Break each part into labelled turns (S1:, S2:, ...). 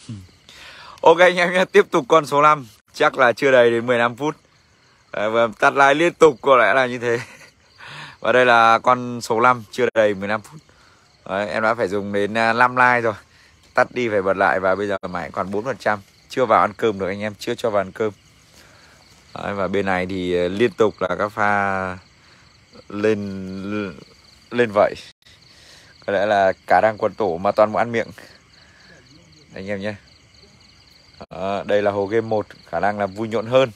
S1: Ok anh em nhé, tiếp tục con số 5. Chắc là chưa đầy đến 15 phút. Và tắt lái liên tục có lẽ là như thế. Và đây là con số 5, chưa đầy 15 phút. Đấy, em đã phải dùng đến 5 like rồi. Tắt đi phải bật lại và bây giờ mãi còn 4%. Chưa vào ăn cơm được anh em, chưa cho vào ăn cơm. Đấy, và bên này thì liên tục là các pha lên vậy. Có lẽ là cá đang quần tổ mà toàn bộ ăn miệng anh em nhé. Đây là hồ game 1, khả năng là vui nhộn hơn.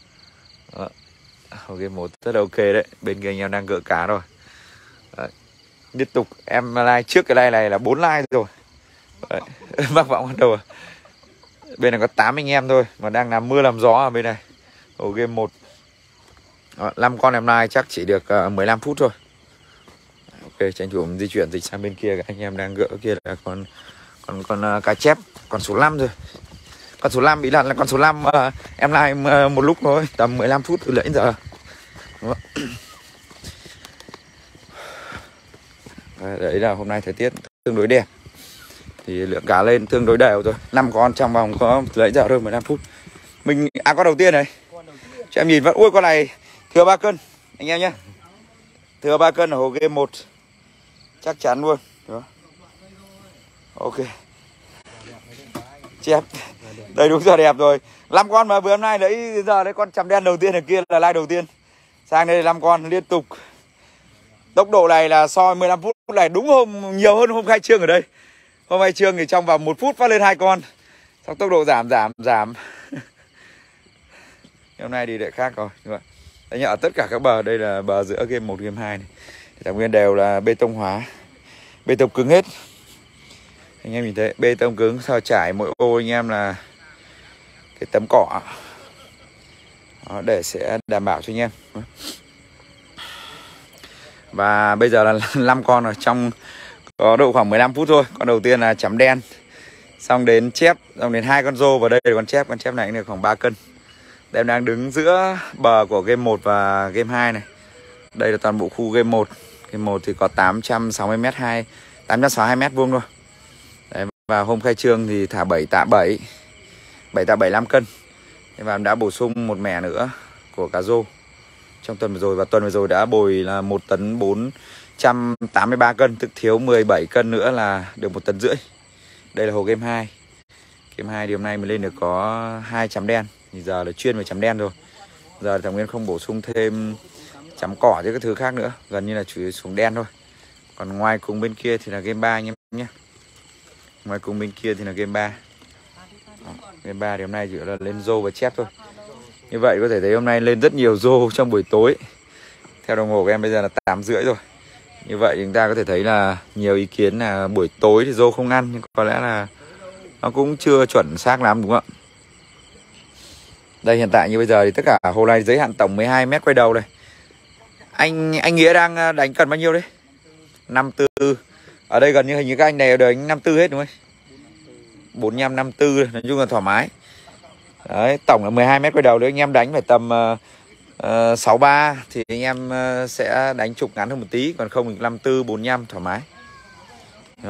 S1: Hồ game 1 rất là ok đấy. Bên kia anh em đang gỡ cá rồi. Đấy. Liên tục em like trước cái like này là 4 like rồi. Mắc vọng bắt đầu. Bên này có 8 anh em thôi mà đang làm mưa làm gió ở bên này. Hồ game 1. 5 con em like chắc chỉ được 15 phút thôi. Ok, tranh thủ di chuyển dịch sang bên kia, anh em đang gỡ kia là con cá chép, con số 5 rồi. Con số 5 bị lặn là con số 5 em like một lúc thôi, tầm 15 phút từ nãy giờ. Đấy là hôm nay thời tiết tương đối đẹp. Thì lượng cá lên tương đối đều rồi. 5 con trong vòng có nãy giờ thôi 15 phút. Mình con đầu tiên này. Cho em nhìn vẫn ui con này thừa 3 cân anh em nhé. Thừa 3 cân ở hồ game 1. Chắc chắn luôn. Đó. Ok. Chép. Đây đúng giờ đẹp rồi. 5 con mà vừa hôm nay đấy giờ đấy con chằm đen đầu tiên ở kia là like đầu tiên. Sang đây 5 con liên tục. Tốc độ này là so 15 phút này đúng hôm nhiều hơn hôm khai trương ở đây. Hôm khai trương thì trong vòng 1 phút phát lên 2 con. Xong tốc độ giảm. Hôm nay thì lại khác rồi. Đấy, ở tất cả các bờ đây là bờ giữa game 1 game 2 này. Tài nguyên đều là bê tông hóa. Bê tông cứng hết. Anh em nhìn thấy bê tông cứng sao trải mỗi ô anh em là cái tấm cỏ. Đó, để sẽ đảm bảo cho anh em. Và bây giờ là 5 con ở trong có độ khoảng 15 phút thôi. Con đầu tiên là chấm đen. Xong đến chép, xong đến 2 con rô và đây là con chép này được khoảng 3 cân. Em đang đứng giữa bờ của game 1 và game 2 này. Đây là toàn bộ khu game 1. Game 1 thì có 860 m 862 m vuông thôi. Đấy, và hôm khai trương thì thả 7 tạ 75 cân. Và em đã bổ sung một mẻ nữa của cá rô trong tuần vừa rồi, và tuần vừa rồi đã bồi là 1 tấn 483 cân, tức thiếu 17 cân nữa là được 1,5 tấn. Đây là hồ game 2. Game 2 thì hôm nay mình lên được có 2 chấm đen. Thì giờ là chuyên về chấm đen rồi. Giờ Thảo Nguyên không bổ sung thêm chấm cỏ với các thứ khác nữa, gần như là chủ yếu xuống đen thôi. Còn ngoài cùng bên kia thì là game 3 anh em nhé. Ngoài cùng bên kia thì là game 3. Game 3 thì hôm nay chỉ là lên rô và chép thôi. Như vậy có thể thấy hôm nay lên rất nhiều rô trong buổi tối. Theo đồng hồ của em bây giờ là 8:30 rồi. Như vậy chúng ta có thể thấy là nhiều ý kiến là buổi tối thì rô không ăn, nhưng có lẽ là nó cũng chưa chuẩn xác lắm đúng không ạ? Đây hiện tại như bây giờ thì tất cả hồ này giới hạn tổng 12 mét quay đầu này. Anh Nghĩa đang đánh cần bao nhiêu đấy? 54. Ở đây gần như hình như các anh này đều đánh 54 hết đúng không? 45 54 nói chung là thoải mái. Đấy, tổng là 12 mét quay đầu, nếu anh em đánh phải tầm 63 thì anh em sẽ đánh trục ngắn hơn một tí, còn không thì 54 45 thoải mái. Đó.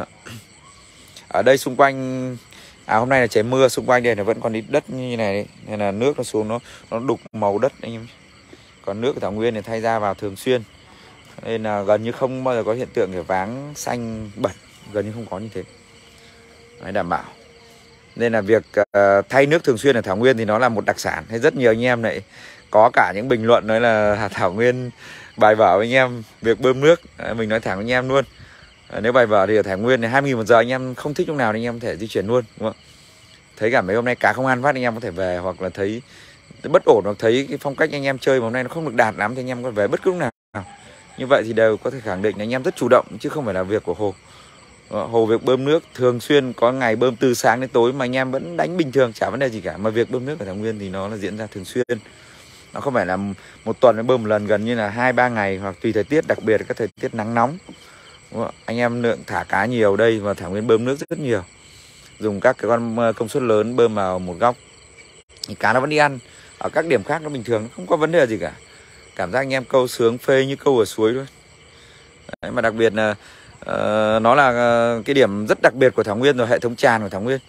S1: Ở đây xung quanh hôm nay là trời mưa, xung quanh đây là vẫn còn ít đất như này đấy. Nên là nước nó xuống nó đục màu đất anh em. Còn nước của Thảo Nguyên thì thay ra vào thường xuyên. Nên là gần như không bao giờ có hiện tượng kiểu váng xanh bẩn, gần như không có như thế. Đấy, đảm bảo. Nên là việc thay nước thường xuyên ở Thảo Nguyên thì nó là một đặc sản. Hay rất nhiều anh em lại có cả những bình luận nói là Thảo Nguyên bài vở với anh em việc bơm nước. Mình nói thẳng với anh em luôn. Nếu bài vở thì ở Thảo Nguyên thì 20.000 một giờ, anh em không thích lúc nào thì anh em có thể di chuyển luôn, đúng không? Thấy cả mấy hôm nay cá không ăn phát anh em có thể về, hoặc là thấy bất ổn hoặc thấy cái phong cách anh em chơi mà hôm nay nó không được đạt lắm thì anh em có về bất cứ lúc nào. Như vậy thì đều có thể khẳng định là anh em rất chủ động chứ không phải là việc của hồ. Hồ việc bơm nước thường xuyên, có ngày bơm từ sáng đến tối mà anh em vẫn đánh bình thường, chả vấn đề gì cả. Mà việc bơm nước ở Thảo Nguyên thì nó là diễn ra thường xuyên. Nó không phải là một tuần mới bơm một lần, gần như là 2-3 ngày, hoặc tùy thời tiết, đặc biệt là các thời tiết nắng nóng. Anh em lượng thả cá nhiều đây và Thảo Nguyên bơm nước rất nhiều. Dùng các cái con công suất lớn bơm vào một góc thì cá nó vẫn đi ăn. Ở các điểm khác nó bình thường, không có vấn đề gì cả. Cảm giác anh em câu sướng phê như câu ở suối thôi. Đấy, mà đặc biệt là nó là cái điểm rất đặc biệt của Thảo Nguyên rồi, hệ thống tràn của Thảo Nguyên.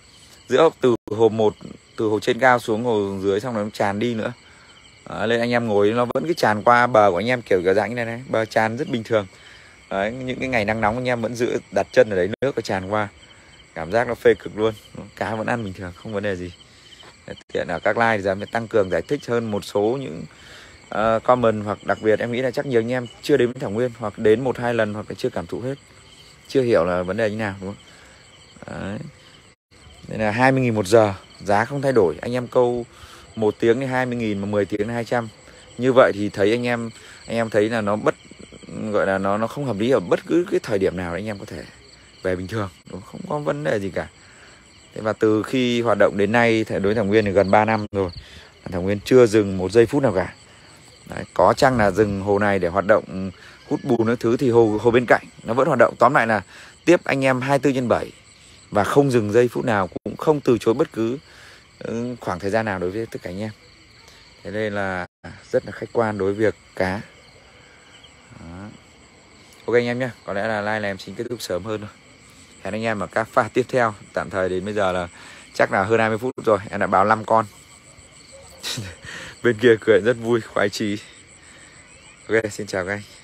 S1: giữa từ hồ 1, từ hồ trên cao xuống hồ dưới, xong rồi nó tràn đi nữa. Nên anh em ngồi nó vẫn cứ tràn qua bờ của anh em kiểu dạng như này này, bờ tràn rất bình thường. Đấy, những cái ngày nắng nóng anh em vẫn giữ đặt chân ở đấy, nước nó tràn qua, cảm giác nó phê cực luôn. Cá vẫn ăn bình thường, không vấn đề gì. Tiện ở các like thì dám tăng cường giải thích hơn một số những comment, hoặc đặc biệt em nghĩ là chắc nhiều anh em chưa đến Thảo Nguyên, hoặc đến 1-2 lần, hoặc là chưa cảm thụ hết, chưa hiểu là vấn đề như nào, đúng không? Đấy. Nên là 20.000 một giờ, giá không thay đổi. Anh em câu 1 tiếng thì 20.000, mà 10 tiếng thì 200. Như vậy thì thấy anh em thấy là nó gọi là nó không hợp lý ở bất cứ cái thời điểm nào anh em có thể về bình thường, đúng không? Không có vấn đề gì cả. Thế và từ khi hoạt động đến nay, đối với Thảo Nguyên thì gần 3 năm rồi, Thảo Nguyên chưa dừng 1 giây phút nào cả. Đấy, có chăng là dừng hồ này để hoạt động hút bùn các thứ thì hồ bên cạnh nó vẫn hoạt động. Tóm lại là tiếp anh em 24/7 và không dừng giây phút nào, cũng không từ chối bất cứ khoảng thời gian nào đối với tất cả anh em. Thế nên là rất là khách quan đối với việc cá. Đó. Ok anh em nhé, có lẽ là live này em xin kết thúc sớm hơn rồi. Hẹn anh em ở các pha tiếp theo. Tạm thời đến bây giờ là chắc là hơn 20 phút rồi. Em đã báo 5 con. Bên kia cười rất vui, khoái chí. Ok, xin chào các anh.